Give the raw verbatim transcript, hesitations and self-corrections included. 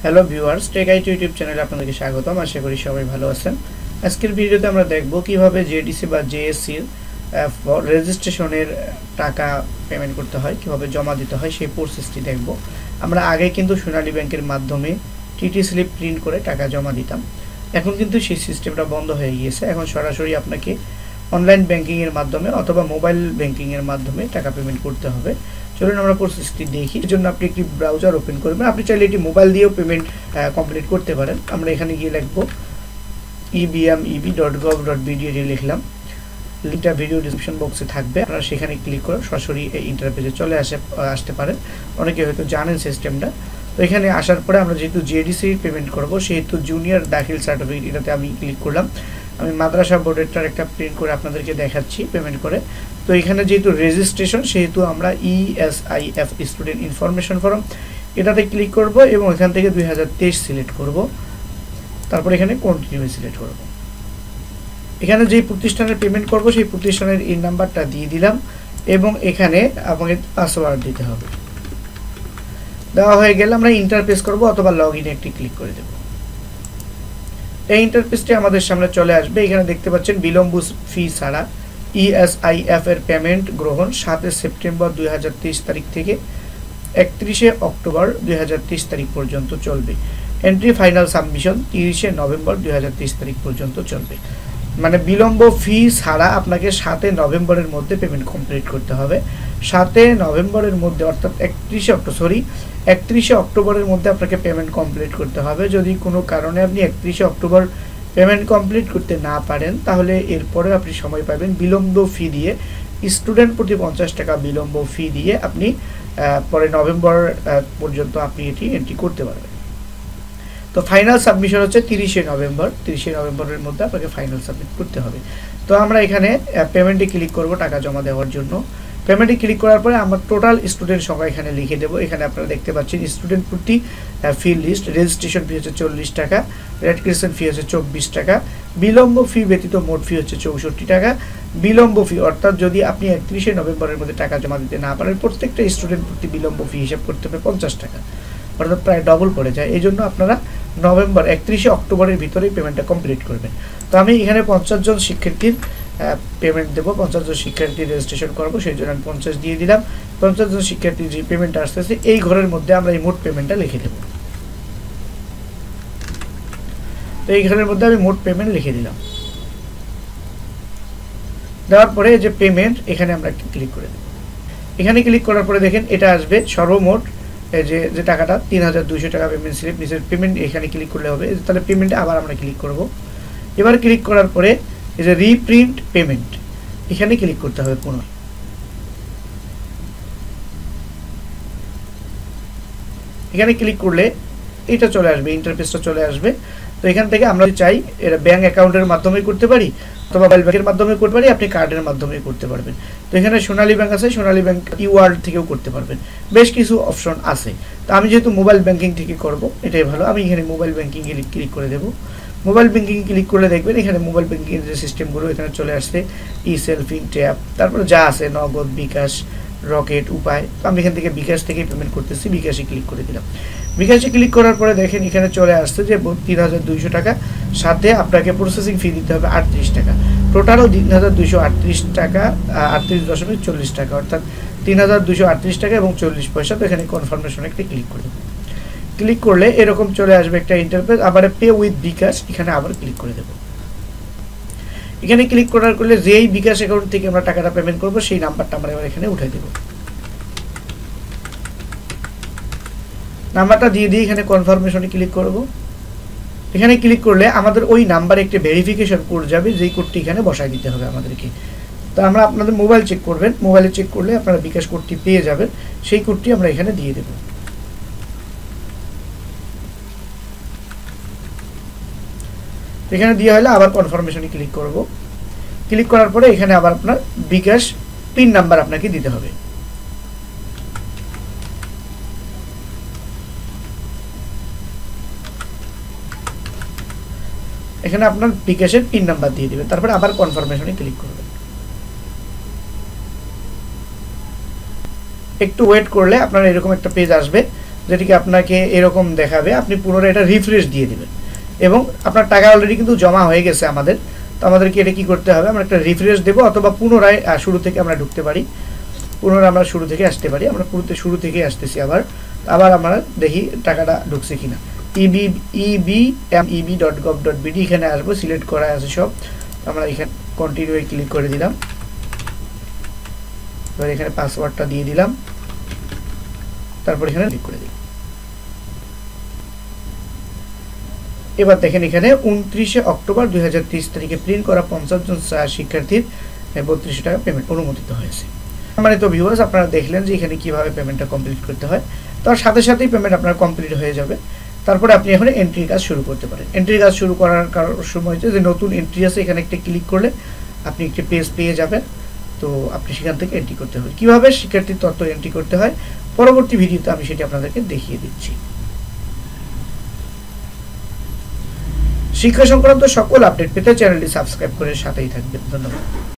Hello viewers, tech IT YouTube চ্যানেলে আপনাদেরকে স্বাগতম। আশা করি সবাই ভালো আছেন। আজকের ভিডিওতে আমরা দেখব কিভাবে জেডিসি বা জেএসসির রেজিস্ট্রেশনের টাকা পেমেন্ট করতে হয়, কিভাবে জমা দিতে হয় সেই প্রসেসটি দেখব। আমরা আগে কিন্তু সোনালী ব্যাংকের মাধ্যমে টিটি স্লিপ প্রিন্ট করে টাকা জমা দিতাম। এখন কিন্তু সেই সিস্টেমটা বন্ধ হয়ে গিয়েছে। এখন সরাসরি আপনাকে অনলাইন ব্যাংকিংয়ের মাধ্যমে অথবা মোবাইল ব্যাংকিংয়ের মাধ্যমে টাকা পেমেন্ট করতে হবে। চলুন আমরা প্রসেসটি দেখি। এর জন্য আপনি একটি ব্রাউজার ওপেন করবেন। আপনি চাইলে এটি মোবাইল দিয়েও পেমেন্ট কমপ্লিট করতে পারেন। আমরা এখানে গিয়ে লিখব E B M E B dot gov dot B D এ লিখলাম। লিঙ্কটা ভিডিও ডিসক্রিপশন বক্সে থাকবে। আপনারা সেখানে ক্লিক করে সরাসরি এই ইন্টারফেসে চলে আসে আসতে পারেন। অনেকে হয়তো জানেন সিস্টেমটা। তো এখানে আসার পরে আমরা যেহেতু জেডিসি পেমেন্ট করব সেহেতু জুনিয়র দাখিল সার্টিফিকেট এটাতে আমি ক্লিক করলাম। আমি মাদ্রাসা বোর্ডেরটার একটা প্রিন্ট করে আপনাদেরকে দেখাচ্ছি পেমেন্ট করে। তো এখানে যেহেতু রেজিস্ট্রেশন সেহেতু আমরা E S I F student information form এটাতে ক্লিক করব এবং এখান থেকে দুই হাজার তেইশ সিলেক্ট করব। তারপর এখানে কন্টিনিউ সিলেক্ট করব। এখানে যে প্রতিষ্ঠানের পেমেন্ট করব সেই প্রতিষ্ঠানের এই নাম্বারটা দিয়ে দিলাম এবং এখানে আমাকে পাসওয়ার্ড দিতে হবে। দেওয়া হয়ে গেলে আমরা ইন্টারফেস করব অথবা লগ ইনে একটি ক্লিক করে দেব। এই ইন্টারফেসটি আমাদের সামনে চলে আসবে। এখানে দেখতে পাচ্ছেন বিলম্ব ফি ছাড়া ই এস আই এফ এর পেমেন্ট গ্রহণ সাতই সেপ্টেম্বর দুই হাজার তেইশ তারিখ থেকে একত্রিশে অক্টোবর দুই হাজার তেইশ তারিখ পর্যন্ত চলবে। এন্ট্রি ফাইনাল সাবমিশন তিরিশে নভেম্বর দুই হাজার তেইশ তারিখ পর্যন্ত চলবে। মানে বিলম্ব ফি ছাড়া আপনাকে সাতই নভেম্বরের মধ্যে পেমেন্ট কমপ্লিট করতে হবে। সাতই নভেম্বরের মধ্যে অর্থাৎ একত্রিশে অক্টোবর সরি একত্রিশে অক্টোবরের মধ্যে আপনাকে পেমেন্ট কমপ্লিট করতে হবে। যদি কোনো কারণে আপনি একত্রিশে অক্টোবর পেমেন্ট কমপ্লিট করতে না পারেন তাহলে এরপরে আপনি সময় পাবেন বিলম্ব ফি দিয়ে স্টুডেন্ট প্রতি পঞ্চাশ টাকা বিলম্ব ফি দিয়ে আপনি পরে নভেম্বর পর্যন্ত আপনি এটি এন্ট্রি করতে পারবেন। তো ফাইনাল সাবমিশন হচ্ছে তিরিশে নভেম্বর তিরিশে নভেম্বরের মধ্যে আপনাকে ফাইনাল সাবমিট করতে হবে। তো আমরা এখানে পেমেন্টে ক্লিক করব টাকা জমা দেওয়ার জন্য। পেমেন্টে ক্লিক করার পরে আমরা টোটাল স্টুডেন্ট সংখ্যা এখানে লিখে দেবো। এখানে আপনারা দেখতে পাচ্ছেন স্টুডেন্ট প্রতি ফি লিস্ট রেজিস্ট্রেশন ফি হচ্ছে চল্লিশ টাকা, রেড ক্রিসেন্ট ফি হচ্ছে চব্বিশ টাকা, বিলম্ব ফি ব্যতীত মোট ফি হচ্ছে চৌষট্টি টাকা। বিলম্ব ফি অর্থাৎ যদি আপনি একত্রিশে নভেম্বরের মধ্যে টাকা জমা দিতে না পারেন প্রত্যেকটা স্টুডেন্ট প্রতি বিলম্ব ফি হিসাব করতে হবে পঞ্চাশ টাকা, অর্থাৎ প্রায় ডবল পড়ে যায়। এই জন্য আপনারা নভেম্বর একত্রিশে অক্টোবরের ভিতরেই পেমেন্টটা কমপ্লিট করবেন। তো আমি এখানে পঞ্চাশ জন শিক্ষার্থীর পেমেন্ট দেবো, পঞ্চাশ জন শিক্ষার্থী রেজিস্ট্রেশন করবো সেই জন্য আমি পঞ্চাশ দিয়ে দিলাম। পঞ্চাশ জন শিক্ষার্থীর যে পেমেন্টটা আসতেছে এই ঘরের মধ্যে আমরা এই মোট পেমেন্টটা লিখে দেবো। তো এই ঘরের মধ্যে আমি মোট পেমেন্ট লিখে দিলাম। দেওয়ার পরে যে পেমেন্ট এখানে আমরা ক্লিক করে দেবো। এখানে ক্লিক করার পরে দেখেন এটা আসবে সর্বমোট যে যে টাকাটা তিন হাজার দুইশো টাকা পেমেন্ট স্লিপ নিচের পেমেন্ট এখানে ক্লিক করলে হবে। তাহলে পেমেন্টে আবার আমরা ক্লিক করব। এবার ক্লিক করার পরে এই যে রিপ্রিন্ট পেমেন্ট এখানে ক্লিক করতে হবে পুনঃ। এখানে ক্লিক করলে এটা চলে আসবে, ইন্টারফেসটা চলে আসবে। তো এখান থেকে আমরা চাই এটা ব্যাংক অ্যাকাউন্টের মাধ্যমে করতে পারি অথবা মোবাইল ব্যাংকের মাধ্যমে করতে পারি, আপনি কার্ডের মাধ্যমে করতে পারবেন। তো এখানে সোনালী ব্যাংক আছে, সোনালী ব্যাংক ই ওয়ার্ল্ড থেকেও করতে পারবেন, বেশ কিছু অপশন আছে। তো আমি যেহেতু মোবাইল ব্যাংকিং থেকে করব এটাই ভালো। আমি এখানে মোবাইল ব্যাংকিং ক্লিক করে দেবো। মোবাইল ব্যাংকিং ক্লিক করলে দেখবেন এখানে মোবাইল ব্যাংকিংয়ের যে সিস্টেমগুলো এখানে চলে আসছে ই সেলফিং ট্যাপ, তারপরে যা আছে নগদ, বিকাশ, রকেট, উপায়। তো আমি এখান থেকে বিকাশ থেকে পেমেন্ট করতেছি, বিকাশে ক্লিক করে দিলাম। বিকাশে ক্লিক করার পরে দেখেন এখানে চলে আসছে যে তিন হাজার দুইশো টাকা, সাথে আপনাকে প্রসেসিং ফি দিতে হবে আটত্রিশ টাকা। টোটালও তিন হাজার দুইশো আটত্রিশ টাকা আটত্রিশ দশমিক চল্লিশ টাকা, অর্থাৎ তিন হাজার দুইশো আটত্রিশ টাকা এবং চল্লিশ পয়সা। তো এখানে কনফার্মেশন একটা ক্লিক করে দেবো। ক্লিক করলে এরকম চলে আসবে একটা ইন্টারফেস। আবার পে উইথ বিকাশ এখানে আবার ক্লিক করে দেবো। এখানে ক্লিক করার করলে যেই বিকাশ অ্যাকাউন্ট থেকে আমরা টাকাটা পেমেন্ট করবো সেই নাম্বারটা আমরা এবার এখানে উঠে দেবো। নাম্বারটা দিয়ে দিয়ে এখানে কনফার্মেশনে ক্লিক করব। এখানে ক্লিক করলে আমাদের ওই নাম্বারে একটি ভেরিফিকেশন কোড যাবে, যেই কোডটি এখানে বসাই দিতে হবে আমাদেরকে। তো আমরা আপনাদের মোবাইল চেক করবেন, মোবাইলে চেক করলে আপনারা বিকাশ কোডটি পেয়ে যাবেন, সেই কোডটি আমরা এখানে দিয়ে দেব। এখানে দিয়ে হলে আবার কনফার্মেশনে ক্লিক করব। ক্লিক করার পরে এখানে আবার আপনার বিকাশ পিন নাম্বার আপনাকে দিতে হবে। এখানে আপনার বিকাশের পিন নাম্বার দিয়ে দিবেন, তারপরে আবার কনফার্মেশনে ক্লিক করবেন। একটু ওয়েট করলে আপনার এরকম একটা পেজ আসবে। যেটিকে আপনাকে এরকম দেখাবে। আপনি পুনরায় এটা রিফ্রেশ দিয়ে দিবেন এবং আপনার টাকা অলরেডি কিন্তু জমা হয়ে গেছে আমাদের। তো আমাদেরকে এটা কি করতে হবে, আমরা একটা রিফ্রেশ দেবো অথবা পুনরায় শুরু থেকে আমরা ঢুকতে পারি, পুনরায় আমরা শুরু থেকে আসতে পারি। আমরা পুরোতে শুরু থেকে আসতেছি, আবার আবার আমরা দেখি টাকাটা ঢুকছে কিনা। EB EB M EB dot gov dot BD এখানে আসবো, সিলেক্ট করা আছে সব। আমরা এখানে কন্টিনিউ ক্লিক করে দিলাম, এবার এখানে পাসওয়ার্ডটা দিয়ে দিলাম, তারপর এখানে ক্লিক করে দিলাম। এবার দেখেন এখানে উনত্রিশে অক্টোবর দুই হাজার তেইশ তারিখে প্রিন্ট করা পঞ্চাশ জন শিক্ষার্থীর বত্রিশশো টাকা পেমেন্ট অনুমোদিত হয়েছে। মানে তো ভিউয়ার্স, আপনারা দেখলেন যে এখানে কিভাবে পেমেন্টটা কমপ্লিট করতে হয়। তার সাথে সাথেই পেমেন্ট আপনার কমপ্লিট হয়ে যাবে। তারপরে আপনি এখন এন্ট্রি কাজ শুরু করতে পারেন। এন্ট্রি কাজ শুরু করার কারণ সময় যে নতুন এন্ট্রি আছে, এখানে একটা ক্লিক করলে আপনি একটি পেজ পেয়ে যাবেন। তো আপনি সেখান থেকে এন্ট্রি করতে হবে। কীভাবে শিক্ষার্থীর তথ্য এন্ট্রি করতে হয় পরবর্তী ভিডিওতে আমি সেটি আপনাদেরকে দেখিয়ে দিচ্ছি। শিক্ষা সংক্রান্ত সকল আপডেট পেতে চ্যানেলটি সাবস্ক্রাইব করে সাথেই থাকবেন। ধন্যবাদ।